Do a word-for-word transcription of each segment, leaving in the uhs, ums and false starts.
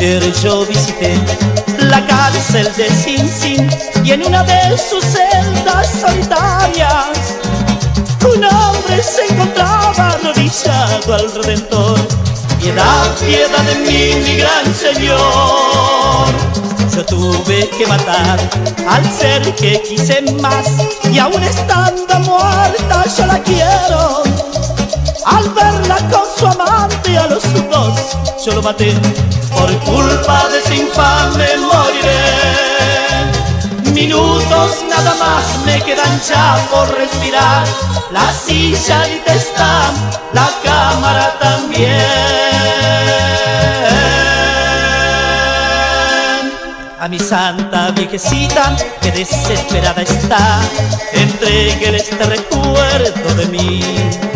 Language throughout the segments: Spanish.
Ayer yo visité la cárcel de Sing Sing y en una de sus celdas solitarias un hombre se encontraba arrodillado al Redentor. Piedad, piedad de mí, mi gran Señor. Yo tuve que matar al ser que quise más y aún estando muerta yo la quiero. Al verla con su amante a los dos yo lo maté. Por culpa de ese infame moriré. Minutos nada más me quedan ya por respirar. La silla y está, la cámara también. A mi santa viejecita que desesperada está, entréguele este recuerdo de mí.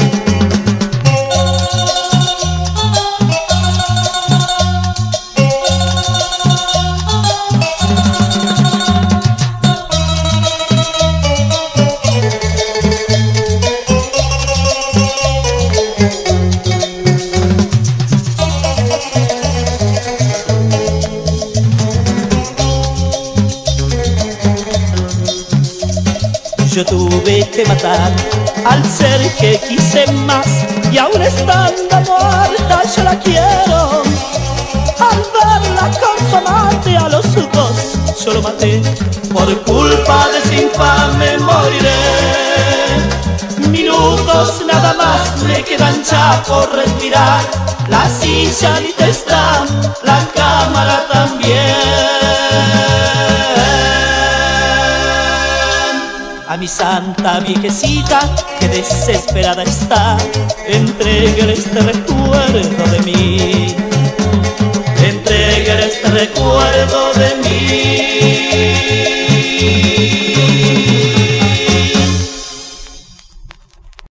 Yo tuve que matar al ser que quise más y aún estando muerta yo la quiero. Al verla con su amante a los dos yo lo maté. Por culpa de ese infame moriré. Minutos nada más me quedan ya por respirar. La silla ni está, la cámara también. A mi santa viejecita que desesperada está, entréguele este recuerdo de mí.